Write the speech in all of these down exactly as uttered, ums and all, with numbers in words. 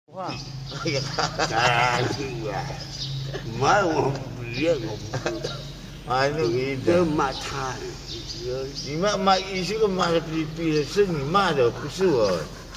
话， 哎呀，哎呀，买我不要，我不。 啊，那个这骂他， 你骂骂，你这个骂的比比是你骂的，不是我。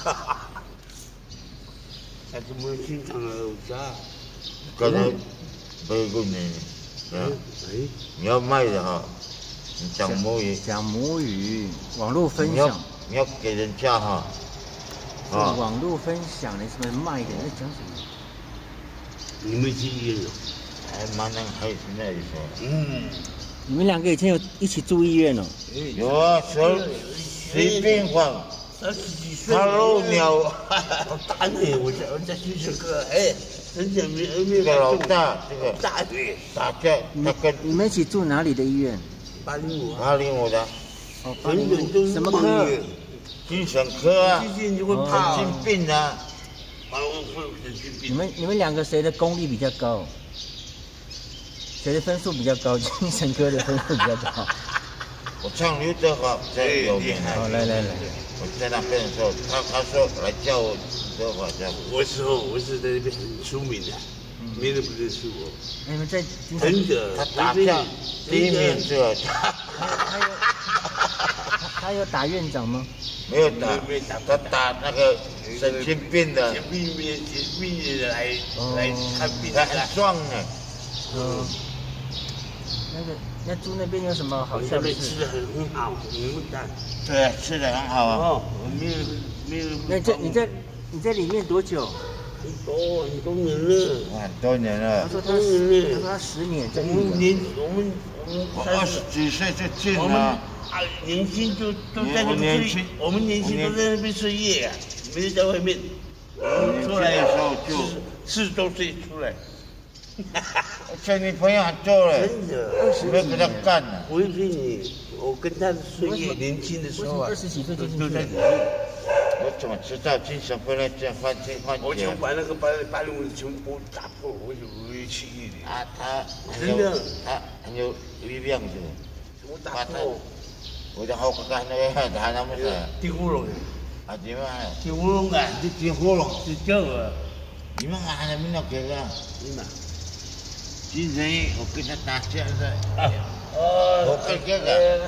他怎么经常楼下？ 刚才背过你，啊，你要卖的哈，你讲母语， 讲母语，网络分你要享， 你要给人家哈， 啊，网络分享，你什么卖的？在讲什么？ 你们去医院了？ 还蛮能还是那一说。 嗯， 你们两个以前有一起住医院哦？ 有啊，随随便放。 二十几岁， 他漏鸟， 我打你！我在我在去这个，哎，人家没没这个老大，这个大队打架，他跟你们一起住哪里的医院？ 八零五， 八零五的， 哦，八零五，什么科？ 精神科啊， 最近就会怕神经病啊。 你们你们两个谁的功力比较高？谁的分数比较高？精神科的分数比较高。 我唱刘德华在有名啊。 好，来来来。 我在那边的时候，他他说来叫我刘德华叫我。 我时候我是在那边很出名的，没人不认识我。 你们在真的， 他打架第一名这个。 他有他有打院长吗？ 没有打，他打那个神经病的。 神经病神经病的来来看病， 他很壮呢。 嗯。那个那住那边有什么好笑的事？ 吃的很很好，很大。 对，吃的很好啊。 哦，没有没有。 那这你在你在里面多久？ 很多很多年了。 很多年了。 他说他十，他说他十年在我们年我们我们二十几岁就进了。 啊，年轻就都在那边睡，我们年轻都在那边睡夜啊，没人在外面。我们出来的时候就四十多岁出来。 这女朋友很多了， 真的， 没有跟他干了。 我也给你，我跟他睡夜，年轻的时候啊， 二十几岁就进去了。 我怎么知道精神分裂症患这患我就把那个把把那个全部打破，我就我也去医院。 啊，他真的， 他很有力量的。 我打破。 我就好看那个他那么的。 地窟窿。 啊，怎么啊？ 地窟窿啊！ 地地窟窿。 是这个。 你们还那么那个个？ 你们。 今天我跟他打架的。 啊。哦。 我跟这个。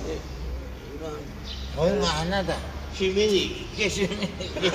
我买那的。 去给你， 谢谢你。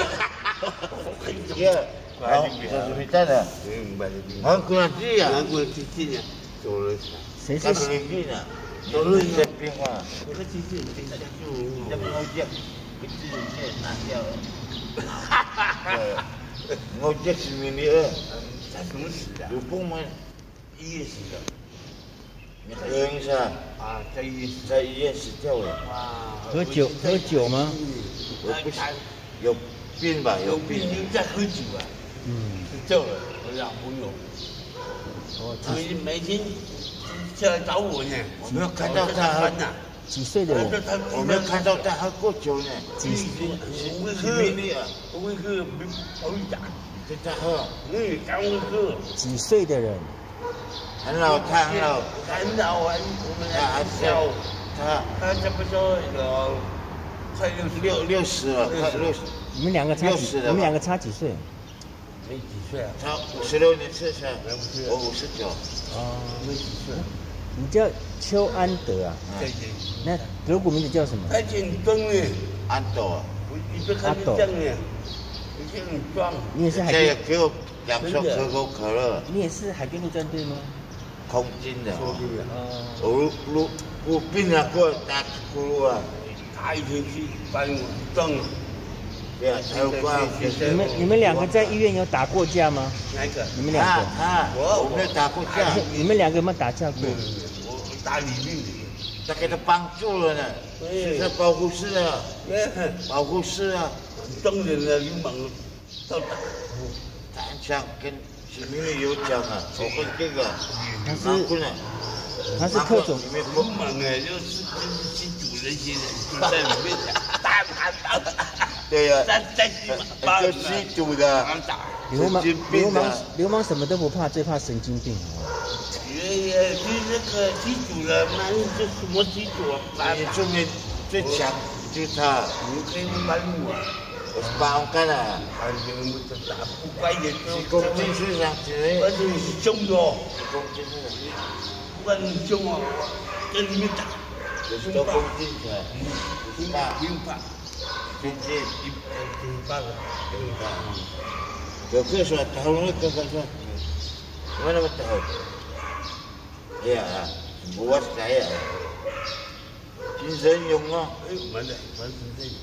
耶，好，这是你带的。 嗯，买的。 韩国人这样。 韩国人这样，走了。 谁是谁是呢？ 走了这变化。 我这这这这就这不好讲，给自己这拿掉了。哈哈哈！我这是明的二。 他什么死的？ 有风吗？ 医院死的。 你喝一下。 啊，在医院在医院死掉了。 哇！ 喝酒喝酒吗？ 我不是有病吧？ 有病就在喝酒啊。 嗯。 死掉了，我两朋友。哦，他们每天下来找我呢。 我没有看到他喝呢。 几岁的人？ 我没有看到他喝过酒呢。 几岁？我会喝。我会喝，没好一点。 跟他喝。 嗯，刚会喝。 几岁的人？ 很老，他很老， 很老，很我们还小， 他他差不多有快六十六六十了，快六十。 你们两个差几？你们两个差几岁？ 没几岁啊？ 他五十六年生才，我五十九。 哦， 没几岁。 你叫邱安德啊？ 对对。 那德国名字叫什么？ 他挺壮的， 安朵。 你别看你这样的，你这很壮。 你也是海边？这给我两双可口可乐。 你也是海边陆战队吗？ 空军的。 空军的。 我我我病了过打呼噜啊。 他以前去把我撞了。 对啊，还有关。 你们你们两个在医院有打过架吗？ 哪一个？ 你们两个。 他我没有打过架。 你们两个有没有打架过？ 我打李丽的。 他给他帮助了呢。是他保护室啊。保护室啊。 撞人了，流氓到打。 他想跟。明明有讲啊，我跟这个， 他是他是特种， 流氓哎，就是就是去煮那些人，就在里面打打打。 对呀， 在在就吸毒的， 流氓流氓流氓什么都不怕，最怕神经病啊！ 也也就那个吸毒了，那就什么吸毒啊？ 你证明最强就是他， 你可以慢路啊。 包干了。 还有这打不乖的， 公斤是上去， 反正你是凶的哦。 公斤是， 不管你凶哦，在里面打。 就是多公斤出来， 不怕，不用怕。 公斤一一八个，一八。 有个说头那个个说，我那个头，哎呀，我谁呀？精神用啊！ 哎，完了，完是这个。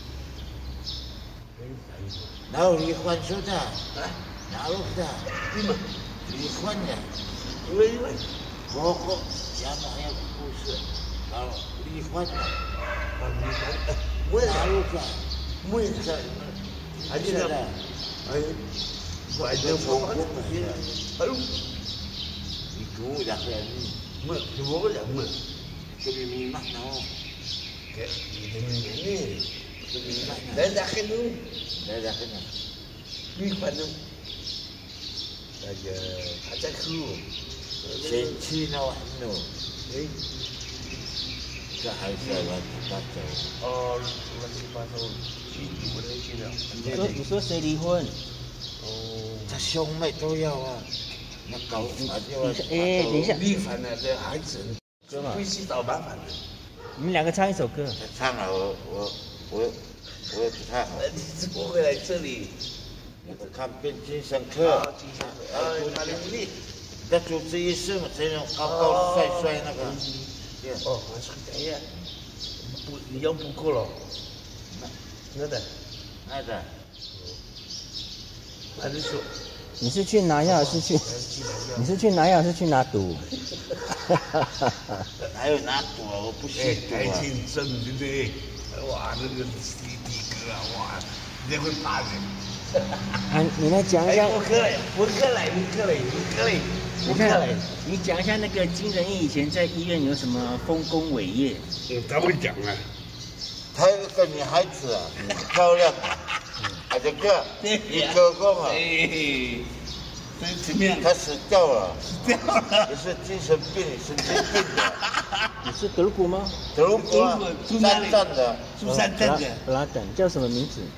然后离婚说的，哪路的？离婚的， 因为因为我我讲的还有故事，然后离婚的， 啊离婚，我哪路的？ 我也是，还记得？哎，我还真不记得。哎呦， 你跟我讲的你， 没，我讲没， 这里密码呢？ 给，你的名呢？来打开喽， 来打开呢。 离婚喽，那个还在哭。 先去那玩喽，哎，这还是乱七八糟。 哦，乱七八糟，去离婚那些了。 你说你说谁离婚？ 哦， 他兄妹都要啊，那搞啊就要。 哎，等一下， 离婚了，这孩子哥嘛， 会去找麻烦的。 你们两个唱一首歌。 他唱了，我我我我也不太好。 你怎么会来这里？ 我看变精神科。 啊，精神科，啊，哪里里？ 在主治医师嘛，这种高高帅帅那个。 哦，还是这样。不，你要补课了。那的， 那的。 那你说。 你是去拿药，是去？你是去拿药，是去拿毒？ 还有拿赌啊，我不信赌啊。 还挺真，对不对？哇，那个 C D 哥啊，哇，人家会怕人。 啊，你来讲一下。 我客嘞，我客嘞，我客嘞，我客嘞。 你看，你讲一下那个金仁义以前在医院有什么丰功伟业？ 嗯，他会讲啊。 他有个女孩子啊，很漂亮啊，啊这个李可凤啊， 哎，这怎么样？ 她死掉了， 死掉了， 也是精神病、神经病的。 你是德国吗？ 德国啊，山站的， 住山站的。 布拉登叫什么名字？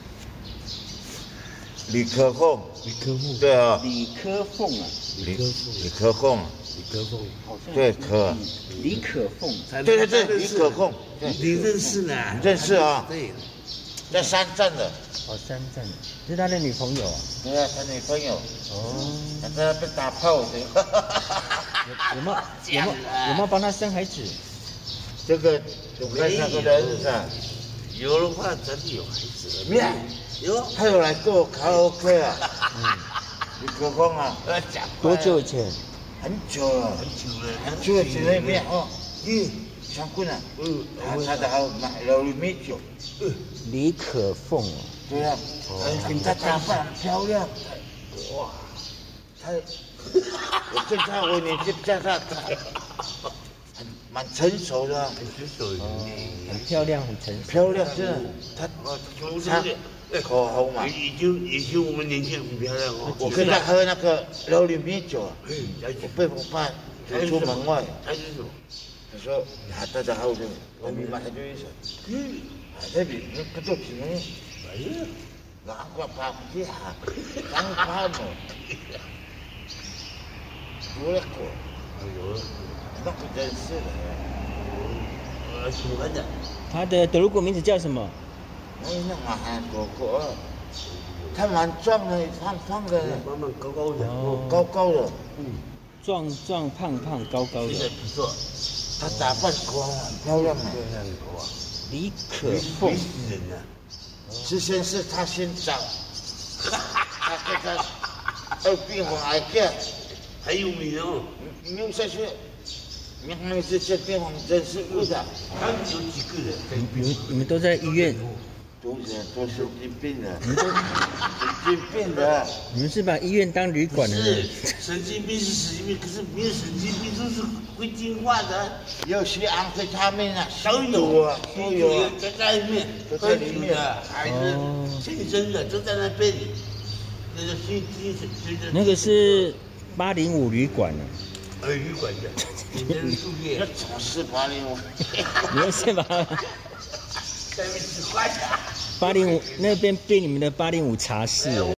李可凤。 李可凤。 对啊。 李科凤啊。 李李可凤。 李可凤。 对可。 李可凤。 对对对，李可凤。 你认识呢？ 认识啊。 对。 在山站的。 哦，山站的，是他的女朋友啊。 对啊，他女朋友。 哦。 他在那边打炮的。 有没有有没有有没有帮他生孩子？ 这个我看那个人啊， 有的话真的有孩子了。 没有，有，他有来过卡拉 OK 啊。嗯。李可凤啊。 多久以前？ 很久了， 很久了， 很久了，前那边哦。咦，香棍啊。嗯。他的还买了米酒。嗯。 李可凤啊。 对啊。哦。他打扮很漂亮。哇。他，我跟他我年纪比较大，他很蛮成熟的。很成熟。 哦。很漂亮，很成熟。 漂亮，真的。他他口红嘛。 已经已经我们年轻很漂亮哦。 我跟他喝那个琉璃米酒，我被我爸推出门外。 他是什么？ 他说他大家好的，我明白他就意思。嗯，这里那不做平，哎呀，哪个把不下，刚发的，多了过。哎呦，那不真是的。 我喜欢的。 他的德鲁古名字叫什么？ 哎，那蛮多个，他蛮壮的，胖胖的， 慢慢高高的， 哦，高高的， 嗯，壮壮胖胖高高的， 不错。 他打扮光很漂亮的， 哇， 李可凤人啊， 之前是他先找，他跟他二病房癌症， 很有名哦， 名下去，名下这些病房真是误的， 他们有几个人？ 你们你们都在医院。 都是都神经病的，神经病的。 你们是把医院当旅馆的？ 是，神经病是神经病，可是没有神经病都是会进化的。 有些安非他命啊， 都有啊，都有啊， 在在里面， 都在里面的，还是天生的，都在那边。那个精精神， 那个是八零五旅馆啊。 呃，旅馆的，你的住院。 那怎么是八零五？ 你要是吧？ 下面是坏的。 八零五那边变你们的八零五茶室了。